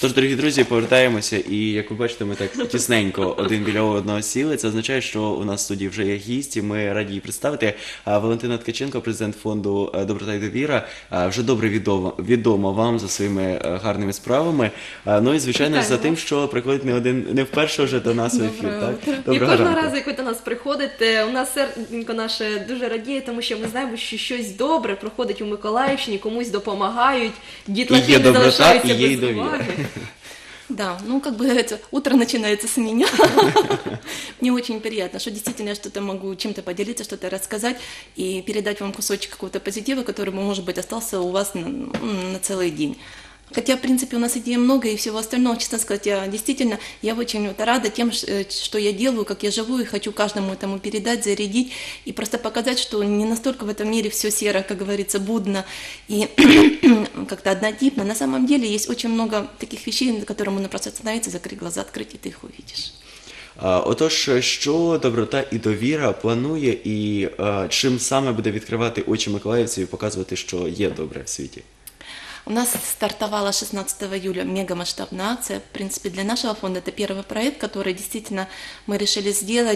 Тож, дорогі друзі, повертаємося, і як ви бачите, ми так тісненько один біля одного сіли. Це означає, що у нас в студії вже є гість, і ми раді її представити. Валентина Ткаченко, президент фонду «Доброта і довіра», вже добре відома вам за своїми гарними справами. Ну і, звичайно, за тим, що приходить не вперше вже до нас в ефір. Так? І кожного разу, як ви до нас приходите, у нас серденько наше дуже радіє, тому що ми знаємо, що щось добре проходить у Миколаївщині, комусь допомагають, дітлахи не залишаються без уваги. Да, ну, как бы говорится, утро начинается с меня. Мне очень приятно, что действительно я что-то могу чем-то поделиться, что-то рассказать и передать вам кусочек какого-то позитива, который, может быть, остался у вас на целый день. Хотя, в принципе, у нас идей много и всего остального, честно сказать, я очень рада тем, что я делаю, как я живу, и хочу каждому этому передать, зарядить, и просто показать, что не настолько в этом мире все серо, как говорится, будно и как-то однотипно. На самом деле есть очень много таких вещей, на которые можно просто остановиться, закрыть глаза, открыть, и ты их увидишь. Отож, що «Доброта і довіра» планує і чим саме буде відкривати очі миколаївців і показувати, що є добре в світі? У нас стартовала 16 июля мегамасштабная акция. В принципе, для нашего фонда это первый проект, который действительно мы решили сделать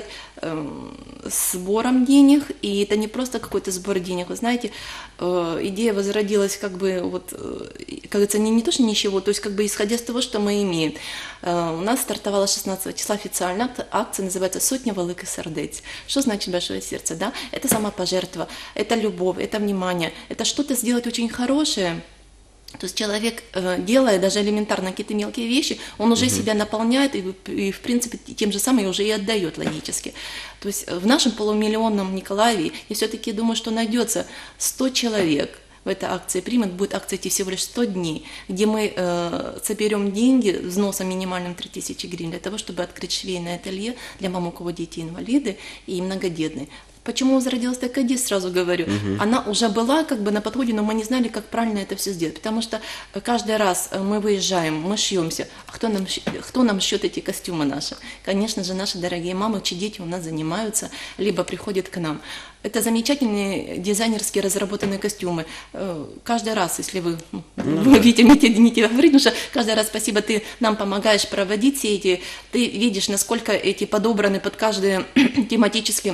сбором денег. И это не просто какой-то сбор денег. Вы знаете, идея возродилась как бы, вот, как говорится, не то, что ничего, то есть как бы исходя из того, что мы имеем. У нас стартовала 16 числа официально акция, называется «Сотня великих сердець». Что значит большое сердце? Да? Это самопожертва, это любовь, это внимание, это что-то сделать очень хорошее. То есть человек, делая даже элементарно какие-то мелкие вещи, он уже себя наполняет и, в принципе, тем же самым уже и отдает логически. То есть в нашем полумиллионном Николаеве я все-таки думаю, что найдется 100 человек в этой акции, примет, будет акция идти всего лишь 100 дней, где мы соберем деньги взносом минимальным 3000 гривен для того, чтобы открыть швейное ателье для мам, у кого дети инвалиды и многодетные. Почему возродилась такая идея, сразу говорю. Она уже была как бы на подходе, но мы не знали, как правильно это все сделать. Потому что каждый раз мы выезжаем, мы шьемся. А кто нам шьет эти костюмы наши? Конечно же, наши дорогие мамы, чьи дети у нас занимаются, либо приходят к нам. Это замечательные дизайнерские разработанные костюмы. Каждый раз, если вы видите, не тебе говорить, потому что каждый раз спасибо, ты нам помогаешь проводить все эти, ты видишь, насколько эти подобраны под каждый тематический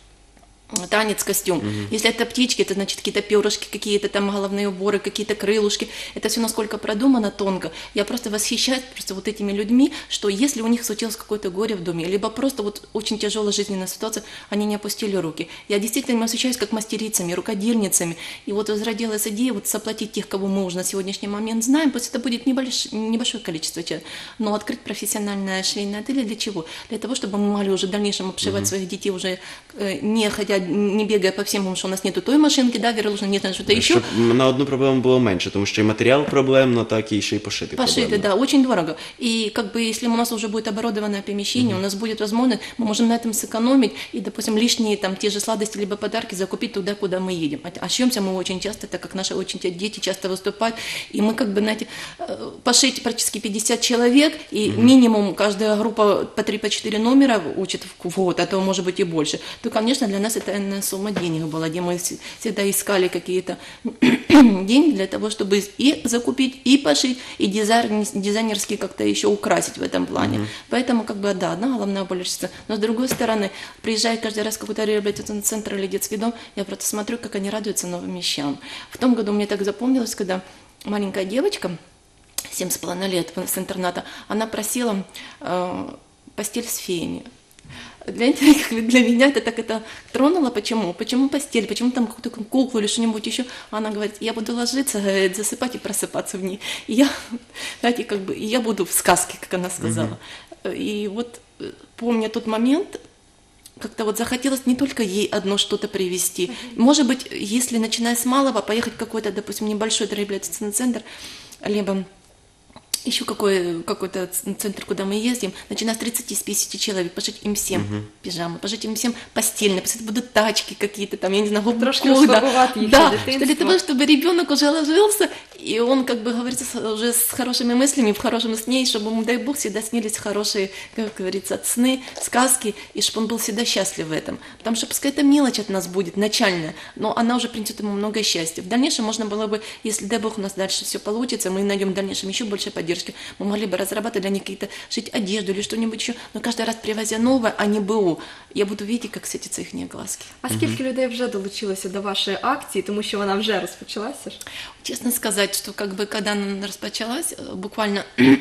танец, костюм. Если это птички, это значит какие-то перышки, какие-то там головные уборы, какие-то крылышки. Это все насколько продумано, тонко. Я просто восхищаюсь просто вот этими людьми, что если у них случилось какое-то горе в доме, либо просто вот очень тяжелая жизненная ситуация, они не опустили руки. Я действительно восхищаюсь как мастерицами, рукодельницами. И вот возродилась идея вот соплатить тех, кого мы уже на сегодняшний момент знаем, пусть это будет небольшое количество человек, но открыть профессиональное швейное ателье для чего? Для того, чтобы мы могли уже в дальнейшем обшивать своих детей уже не ходя, не бегая по всем, потому что у нас нету той машинки, да, верлушной, нет, что-то еще. Щоб на одну проблему було менше, тому що і матеріал проблемно, так і ще й пошити проблемно. Пошиты, да, очень дорого. И как бы если у нас уже будет оборудованное помещение, у нас будет возможность, мы можем на этом сэкономить и, допустим, лишние там те же сладости либо подарки закупить туда, куда мы едем. А шьемся мы очень часто, так как наши очень дети часто выступают, и мы как бы, знаете, пошить практически 50 человек, и минимум каждая группа по 3-4 номера учит в год, а то может быть и больше, то, конечно, для нас это сумма денег была, где мы всегда искали какие-то деньги для того, чтобы и закупить, и пошить, и дизайнерски как-то еще украсить в этом плане. Поэтому, как бы, да, одна головная боль. Но с другой стороны, приезжая каждый раз в какой-то реабилитационный центр или детский дом, я просто смотрю, как они радуются новым вещам. В том году мне так запомнилось, когда маленькая девочка, 7,5 лет с интерната, она просила постель с феями. Для меня это тронуло. Почему? Почему постель? Почему там какую-то куклу или что-нибудь еще? Она говорит, я буду ложиться, говорит, засыпать и просыпаться в ней. И я, знаете, как бы, и я буду в сказке, как она сказала. И вот помня тот момент, как-то вот захотелось не только ей одно что-то привезти. Может быть, если начиная с малого, поехать в какой-то, допустим, небольшой реабилитационный центр, либо еще какой-то центр, куда мы ездим, начиная с 30-50 человек, пошить им всем пижамы, пошить им всем постельные, пусть это будут тачки какие-то там, я не знаю, трошки успокоить их, да, для того, чтобы ребенок уже ложился, и он, как бы говорится, уже с хорошими мыслями, в хорошем сне, и чтобы ему, дай Бог, всегда снились хорошие, как говорится, сны, сказки, и чтобы он был всегда счастлив в этом. Потому что пускай это мелочь от нас будет, начальная, но она уже принесет ему много счастья. В дальнейшем можно было бы, если, дай Бог, у нас дальше все получится, мы найдем в дальнейшем еще больше поддержки, поддержки, мы могли бы разрабатывать для них какие-то, шить одежду или что-нибудь еще, но каждый раз привозя новое, а не БУ, я буду видеть, как светятся их глазки. А скільки людей вже долучилося до вашої акції, тому що вона вже розпочалася ж? Честно сказать, что как бы когда она распочалась, буквально,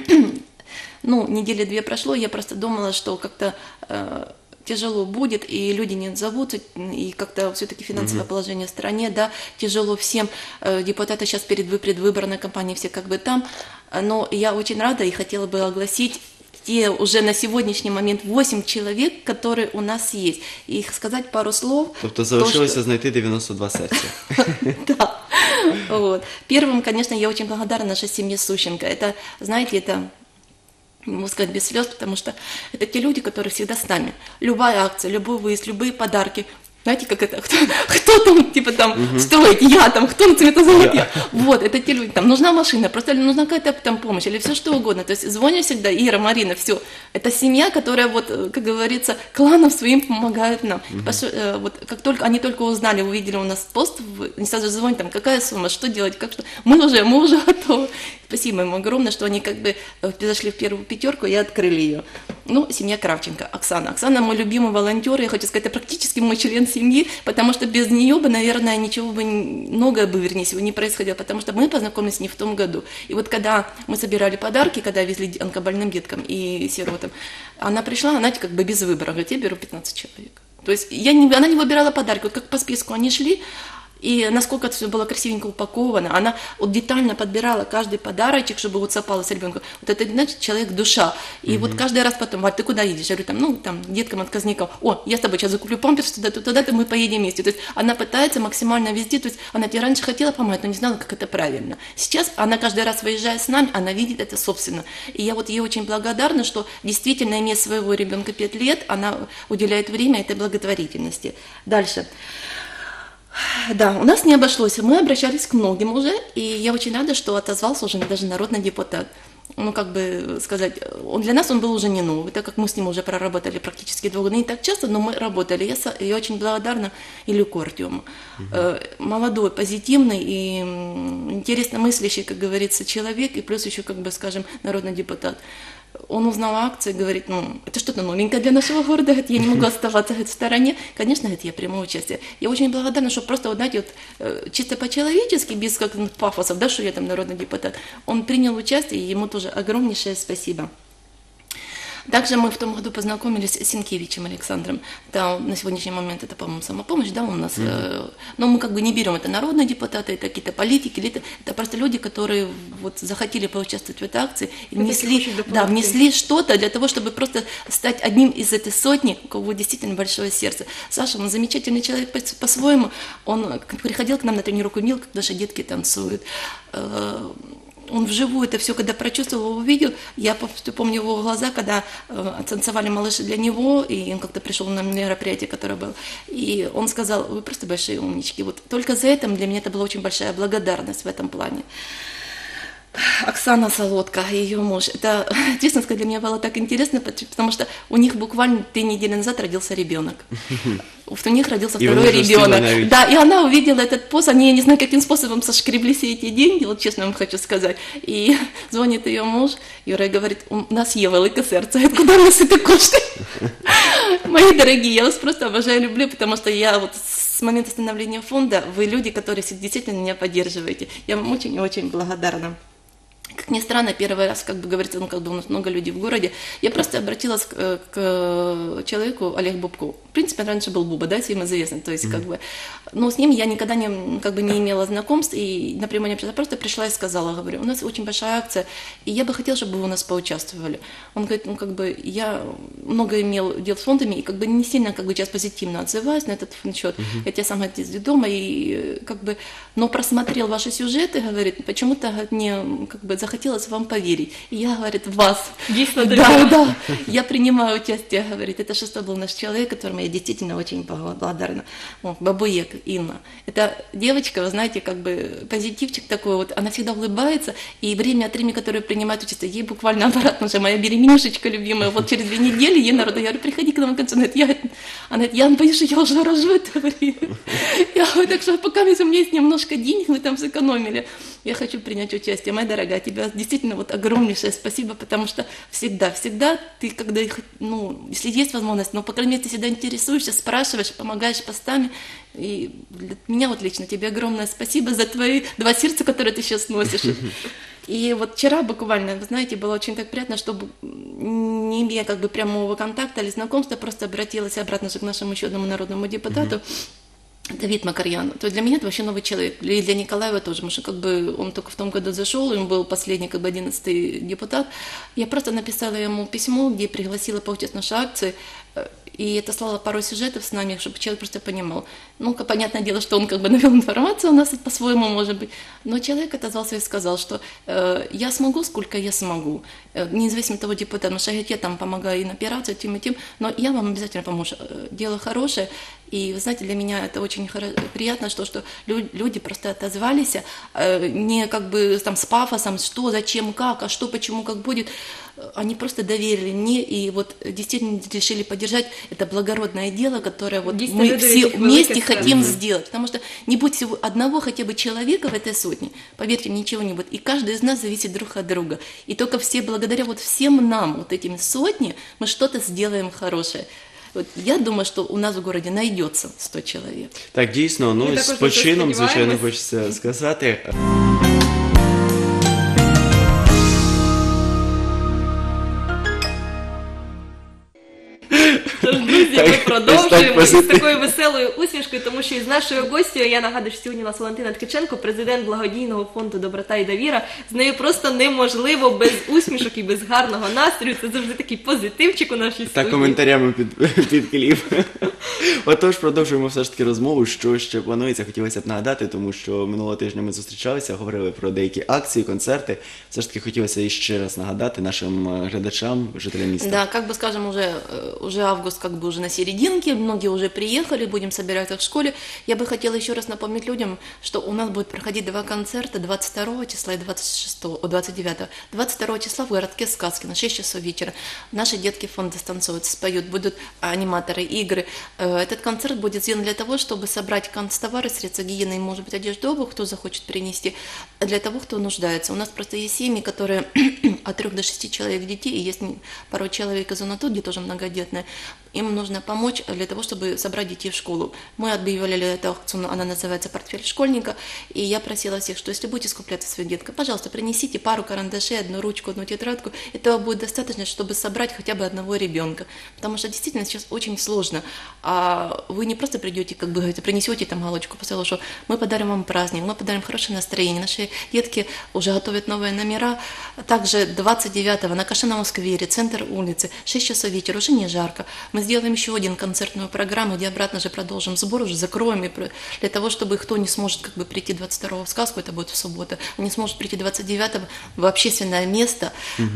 ну, недели 2 прошло, я просто думала, что как-то тяжело будет, и люди не отзовутся, и как-то все-таки финансовое положение в стране, да, тяжело всем, депутаты сейчас перед предвыборной кампанией все как бы там, но я очень рада и хотела бы огласить те уже на сегодняшний момент 8 человек, которые у нас есть, и сказать пару слов. Тобто залишилося знайти 92 серця. Да, вот. Первым, конечно, я очень благодарна нашей семье Сущенко, это, знаете, это... могу сказать без слез, потому что это те люди, которые всегда с нами. Любая акция, любой выезд, любые подарки. Знаете, как это? Кто там, типа там, строит? Я там, кто на цветозавод? Я. Вот, это те люди. Там нужна машина, просто нужна какая-то там помощь или все что угодно. То есть звонят всегда, Ира, Марина, все. Это семья, которая вот, как говорится, кланом своим помогает нам. Вот как только они только узнали, увидели у нас пост, они сразу звонят, там, какая сумма, что делать, как что. Мы уже готовы. Спасибо им огромное, что они как бы зашли в первую 5 и открыли ее. Ну, семья Кравченко, Оксана. Оксана мой любимый волонтер, я хочу сказать, это практически мой член семьи, потому что без нее бы, наверное, ничего бы, многое бы, вернее всего, не происходило, потому что мы познакомились не в том году. И вот когда мы собирали подарки, когда везли онкобольным деткам и сиротам, она пришла, она как бы без выбора, говорит, я беру 15 человек. То есть она не выбирала подарки, вот как по списку они шли, и насколько это все было красивенько упаковано, она вот детально подбирала каждый подарочек, чтобы вот совпало с ребенком. Вот это, значит, человек душа. И вот каждый раз потом, Валь, ты куда едешь? Я говорю, там, ну, там, деткам, отказникам, о, я с тобой сейчас закуплю памперс, туда-то мы поедем вместе. То есть она пытается максимально везде, то есть она тебе раньше хотела помогать, но не знала, как это правильно. Сейчас она каждый раз, выезжая с нами, она видит это собственно. И я вот ей очень благодарна, что действительно, имея своего ребенка 5 лет, она уделяет время этой благотворительности. Дальше. Да, у нас не обошлось, мы обращались к многим уже, и я очень рада, что отозвался уже даже народный депутат. Ну, как бы сказать, для нас он был уже не новый, так как мы с ним уже проработали практически 2 года, не так часто, но мы работали. Я очень благодарна Илюку Артему. Молодой, позитивный и интересно мыслящий, как говорится, человек, и плюс еще, как бы, скажем, народный депутат. Он узнал акции, говорит, ну, это что-то новенькое для нашего города, говорит, я не могу оставаться говорит, в стороне. Конечно, говорит, я приму участие. Я очень благодарна, что просто, вот, знаете, вот, чисто по-человечески, без как пафосов, да, что я там народный депутат, он принял участие, и ему тоже огромнейшее спасибо. Также мы в том году познакомились с Сенкевичем Александром. Да, на сегодняшний момент это, по-моему, самопомощь, да, у нас. Но мы как бы не берем, это народные депутаты, это какие-то политики, это просто люди, которые вот захотели поучаствовать в этой акции, и внесли что-то для того, чтобы просто стать одним из этой сотни, у кого действительно большое сердце. Саша, он замечательный человек по-своему, он приходил к нам на тренировку, видел, как наши детки танцуют. Он вживую это все, когда прочувствовал, увидел, я помню его глаза, когда танцевали малыши для него, и он как-то пришел на мероприятие, которое было, и он сказал, вы просто большие умнички. Вот только за это для меня это была очень большая благодарность в этом плане. Оксана Солодка, ее муж. Это, честно сказать, для меня было так интересно, потому что у них буквально 3 недели назад родился ребенок. У них родился второй ребенок. Да, и она увидела этот пост, они, я не знаю, каким способом сошкребли все эти деньги, вот честно вам хочу сказать. И звонит ее муж, Юра, и говорит, у нас є велике серце, откуда у нас это кошты? Мои дорогие, я вас просто обожаю, люблю, потому что я вот с момента становления фонда, вы люди, которые действительно меня поддерживаете. Я вам очень и очень благодарна. Как ни странно, первый раз, как бы говорится, ну, как бы у нас много людей в городе, я просто обратилась к человеку, Олег Бубков. В принципе, он раньше был Буба, да, всем известный, то есть, как бы, но с ним я никогда не, как бы, не имела знакомств, и напрямую не общалась, я просто пришла и сказала, говорю, у нас очень большая акция, и я бы хотела, чтобы вы у нас поучаствовали. Он говорит, ну, как бы, я много имел дел с фондами, и, как бы, не сильно, как бы, сейчас позитивно отзываюсь на этот счет, хотя я сама из дома, и, как бы, но просмотрел ваши сюжеты, говорит, почему-то мне, как бы, захотелось вам поверить. И я, говорит, вас. Да, я принимаю участие, говорит, это 6-й был наш человек, которому я действительно очень благодарна. Бабуек Инна. Это девочка, вы знаете, как бы позитивчик такой, вот, она всегда улыбается, и время от времени, которое принимает участие, ей буквально обратно уже моя беременюшечка любимая, вот через 2 недели ей народу, я говорю, приходи к нам в конце, она говорит, я боюсь, что я уже рожу, говорит. Я говорю, так что пока у меня есть немножко денег, мы там сэкономили. я хочу принять участие. Моя дорогая, тебе действительно вот огромнейшее спасибо, потому что всегда ты, когда, ну, если есть возможность, но, по крайней мере, ты всегда интересуешься, спрашиваешь, помогаешь постами. И для меня вот лично тебе огромное спасибо за твои 2 сердца, которые ты сейчас носишь. И вот вчера буквально, вы знаете, было очень так приятно, чтобы, не имея как бы прямого контакта или знакомства, просто обратилась обратно же к нашему еще одному народному депутату, Давид Макарьян. То есть для меня это вообще новый человек. И для Николаева тоже, потому что как бы он только в том году зашел, он был последний, как бы 11-й депутат. Я просто написала ему письмо, где пригласила поучаствовать в нашей акции, и это слала пару сюжетов с нами, чтобы человек просто понимал. Ну, понятное дело, что он как бы навел информацию у нас по-своему, может быть, но человек отозвался и сказал, что я смогу, сколько я смогу, независимо от того депутата, потому что я там помогаю и на операцию, тем и тем, но я вам обязательно помогу. Дело хорошее, и, вы знаете, для меня это очень приятно, что люди просто отозвались, не как бы там с пафосом, что, зачем, как, а что, почему, как будет. Они просто доверили мне и вот действительно решили поддержать это благородное дело, которое вот мы все вместе хотим сделать. Потому что не будет всего одного хотя бы человека в этой сотне, поверьте, ничего не будет. И каждый из нас зависит друг от друга. И только все благодаря вот всем нам, вот этим сотни, мы что-то сделаем хорошее. От я думаю, що у нас в городі знайдеться 100 чоловік. Так, дійсно, ну з почином, звичайно, хочеться сказати. Друзі, ми продовжуємо з такою веселою усмішкою, тому що із нашою гостю, я нагадую, що сьогодні у нас Валентина Ткаченко, президент благодійного фонду «Доброта і довіра». З нею просто неможливо без усмішок і без гарного настрою. Це завжди такий позитивчик у нашій студії. Та коментарями під кліп. Отож, продовжуємо все ж таки розмову, що ще планується, хотілося б нагадати, тому що минулого тижня ми зустрічалися, говорили про деякі акції, концерти. Все ж таки хотілося іще раз нагадати нашим глядачам, жителям міста. Да, как бы скажем, уже август как бы уже на серединке, многие уже приехали, будем собираться в школе. Я бы хотела еще раз напомнить людям, что у нас будет проходить 2 концерта 22 числа и 29. 22 числа в городке Сказки на 6 часов вечера. Наши детки фонда станцуют, споют, будут аниматоры, игры. Этот концерт будет сделан для того, чтобы собрать канцтовары, средства гигиены, может быть, одежду, обувь, кто захочет принести, для того, кто нуждается. У нас просто есть семьи, которые от 3 до 6 человек детей, и есть пару человек из УНАТО, где тоже многодетные. Им нужно помочь для того, чтобы собрать детей в школу. Мы объявляли эту акцию, она называется «Портфель школьника», и я просила всех, что если будете скуплять свою детку, пожалуйста, принесите пару карандашей, 1 ручку, 1 тетрадку. Этого будет достаточно, чтобы собрать хотя бы 1 ребенка. Потому что действительно сейчас очень сложно. А вы не просто придете, как бы говорите, принесете там галочку, поставили, что мы подарим вам праздник, мы подарим хорошее настроение. Наши детки уже готовят новые номера. Также 29-го на Кашиновом сквере, центр улицы, 6 часов вечера, уже не жарко. Мы сделаем еще один концертную программу, где обратно же продолжим сбор, уже закроем, для того, чтобы кто не сможет как бы прийти 22-го в сказку, это будет в субботу, не сможет прийти 29-го в общественное место,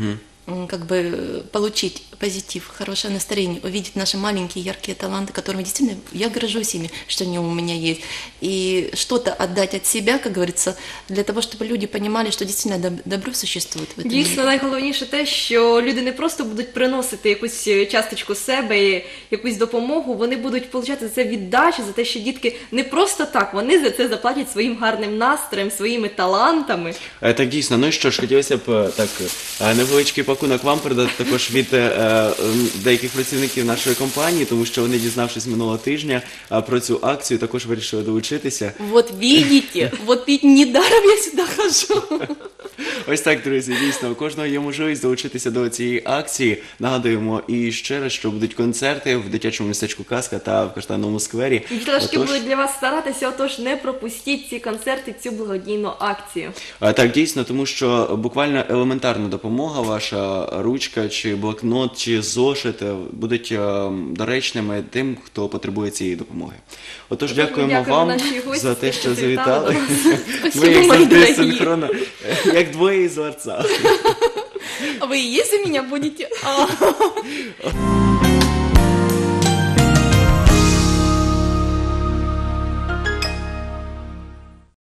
как бы получить позитив, хорошее настроение, увидеть наши маленькие яркие таланты, которыми действительно я горжусь ими, что они у меня есть, и что-то отдать от себя, как говорится, для того, чтобы люди понимали, что действительно добро существует в этом Дійсно, мире. найголовніше те, що люди не просто будуть приносити якусь часточку себе, якусь допомогу, вони будуть получати за це віддачу, за те, що дітки не просто так, вони за це заплатять своїм гарним настроєм, своїми талантами. Так, дійсно. Ну і що ж, хотілося б так невеличкий пакунок вам передати також від деяких працівників нашої компанії, тому що вони, дізнавшись минулого тижня про цю акцію, також вирішили долучитися. Вот видите, вот ведь недаром я сюда хожу. Ось так, друзі, дійсно, у кожного є можливість долучитися до цієї акції. Нагадуємо і ще раз, що будуть концерти в дитячому містечку «Казка» та в Каштановому сквері. Дітлашки будуть для вас старатися, отож не пропустіть ці концерти, цю благодійну акцію. Так, дійсно, тому що буквально елементарна допомога, ваша ручка, чи блокнот, чи зошит будуть доречними тим, хто потребує цієї допомоги. Отож, дякуємо вам за те, що завітали. Ми, як завжди, синхронно, як двоє із ларца. А вы и есть у меня будете?